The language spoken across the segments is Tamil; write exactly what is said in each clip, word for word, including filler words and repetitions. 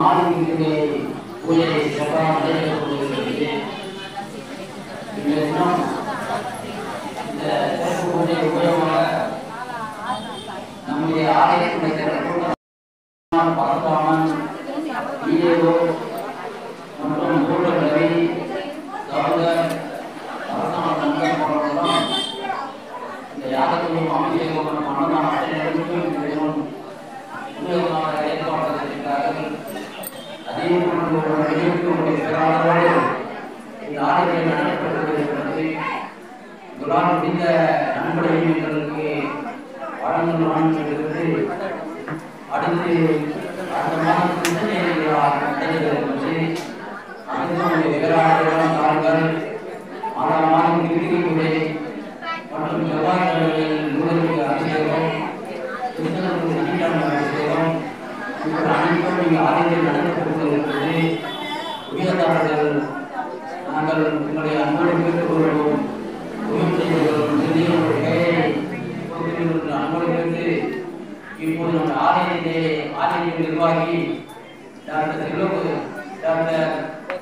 ஆலயத்திலே பூஜை சிறப்பாக நடைபெற்றுக் கொண்டிருக்கிறது. இந்த தினம் இந்த சிறப்பு பூஜை உபயோகமாக நம்முடைய ஆலயத்தினுடைய பரந்தாமன் ஈரோ மற்றும் கூட்டங்களை கவுண்டர் பரந்தாமன் நண்பர் போன்றவர்களும் இந்த யாகத்திலும் அமைதியும் மன்னதான அனைவருக்கும் உபயோகமாக ஏற்பாடுகிறார்கள். அதே போன்று இந்த ஆலயத்தில் நடத்தப்பட்டிருக்கிறது. குலாம் முடிந்த நண்பரையும் எங்களுக்கு வழங்கும் வழங்குகிறது. அடுத்து அடுத்த மாதம் கிருஷ்ணகிரி நடைபெறுகிறது. அடுத்து பேராளர்கள் தாங்கள் மாதம் மாதம் கிருத்திகை மற்றும் செவ்வாய்க்கிழமைகளில் நூலருக்கு அபிஷேகம் கிருஷ்ணனுக்கு சனிக்கிழமை அபிஷேகம் இப்படி அனைத்தும் இங்கே ஆலயத்தில் நடத்தப்பட்டிருக்கிறது. உயர்ந்தார்கள் நாங்கள் உங்களுடைய அன்போடு கேட்டுக் கொள்வோம். உயர் செய்வர்களும் சிறியவர்கள் பெயரை அன்போடு கேட்டு இப்போது நம்ம ஆலயத்திலே ஆலயத்தின் நிர்வாகி டாக்டர் செல்வ டாக்டர்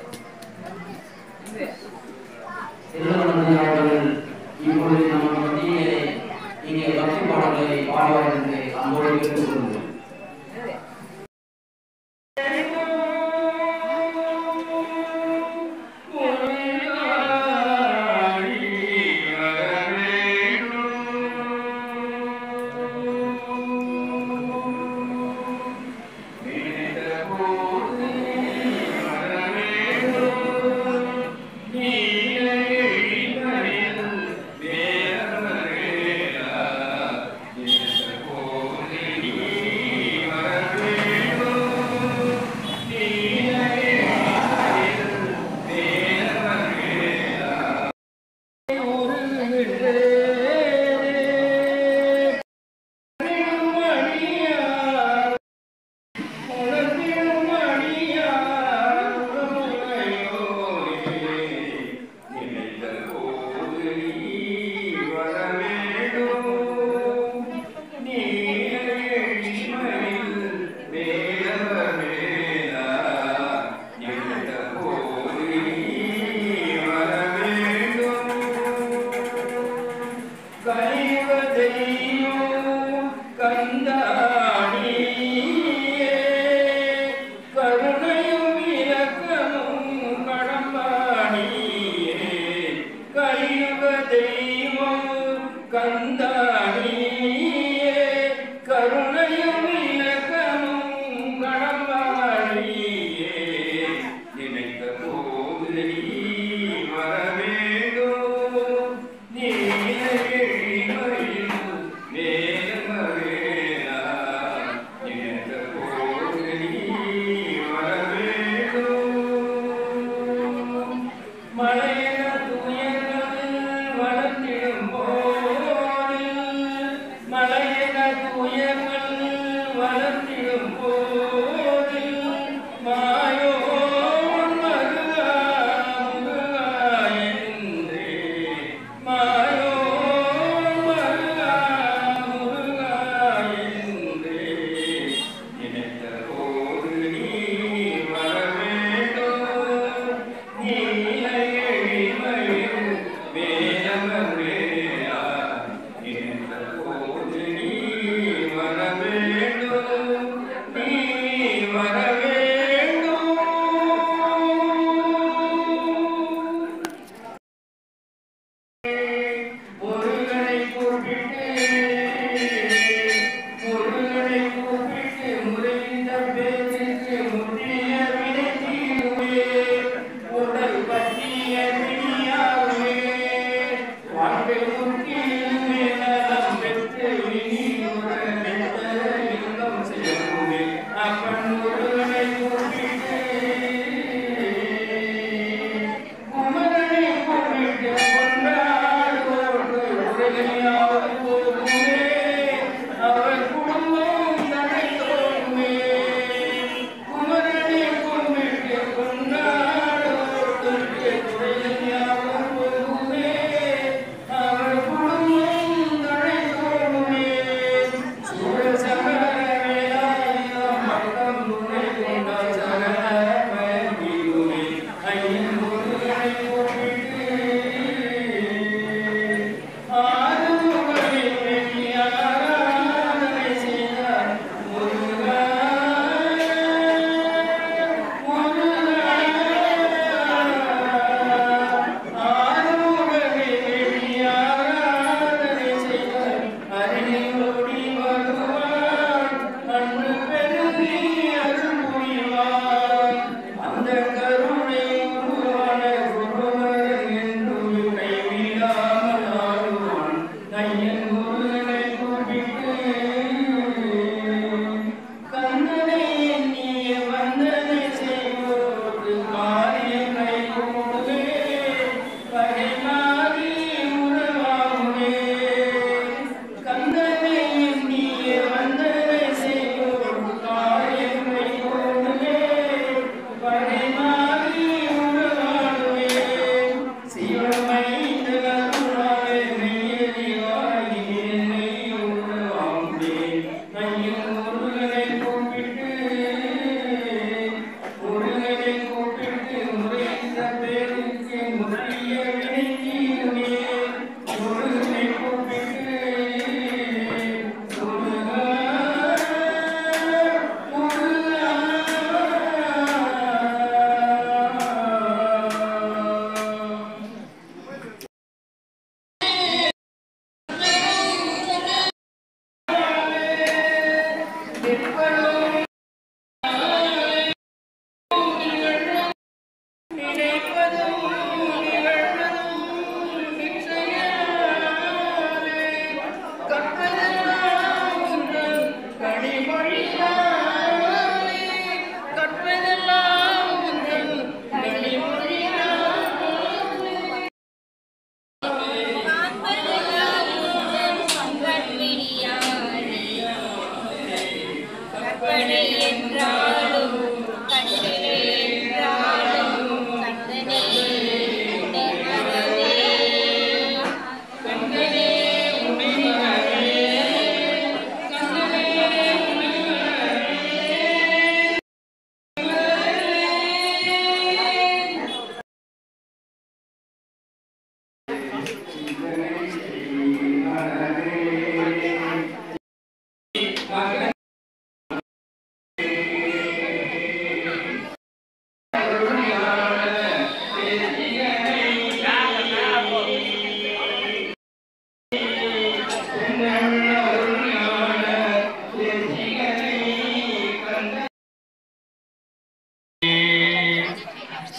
செல்வநந்தன் அவர்கள் இப்பொழுது நம்ம மத்தியிலே இங்கே பக்தி பாடல்களை பாடுவார் என்று அன்போடு கேட்டுக் கொள்வோம். Yeah.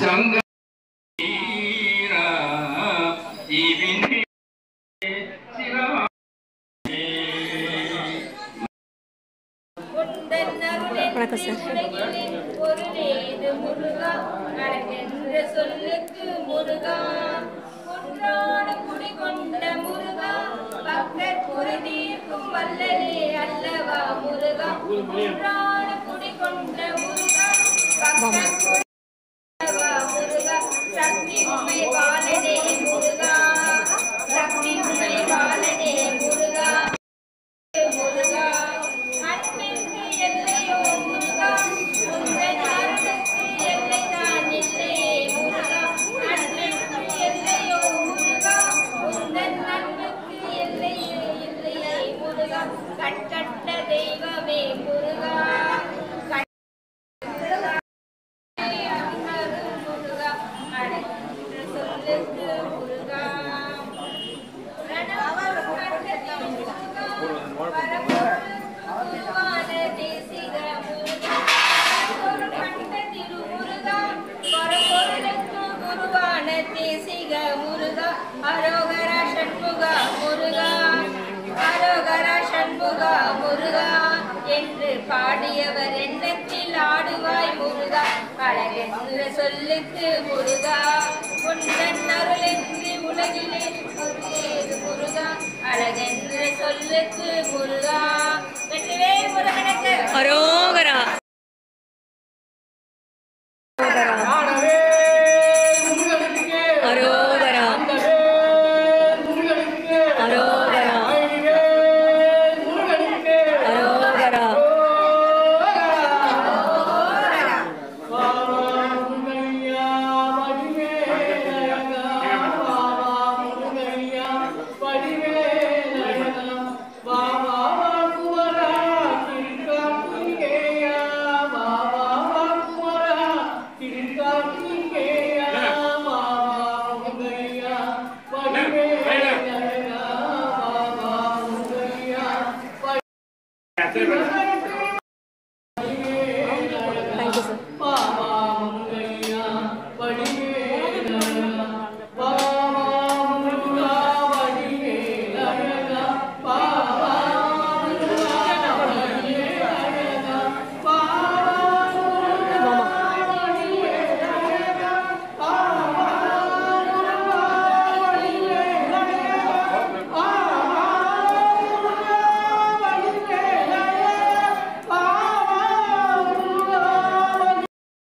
வணக்கம் சார். சொல்லுக்கு முருகா ஒன்றாடு குடி கொண்ட முருகா பக்தர் குறை தீர்க்கும் வல்லலே அல்லவா முருகா ஒன்றாடு குடி கொண்ட முருகா பக்தர் குறை முருகா சக்தி உமை பாலனே முருகா சக்தி உமை பாலனே முருகா முருகா அன்பிற்கு எல்லையோ முருகா உந்தன் அருளுக்கு எல்லை தான் இல்லையே முருகா அன்பிற்கு எல்லையோ முருகா உந்தன் அன்புக்கு எல்லையே இல்லையே முருகா கட்டட்ட தெய்வமே முருகா முருகா அழைக்கின்ற சொல்லுக்கு முருகா தேசிக முருகா அரோகரா ஷண்முகா முருகா அரோகரா ஷண்முகா முருகா என்று பாடியவர் எண்ணத்தில் ஆடுவாய் முருகா அழகென்ற சொல்லுக்கு முருகா உந்தன் அருளென்று உலகிலே ஏது முருகா அழகென்ற சொல்லுக்கு முருகா வெற்றிவேல் முருகனுக்கு அரோகரா. அரோகரா அரோகரா அரோகரா That's it.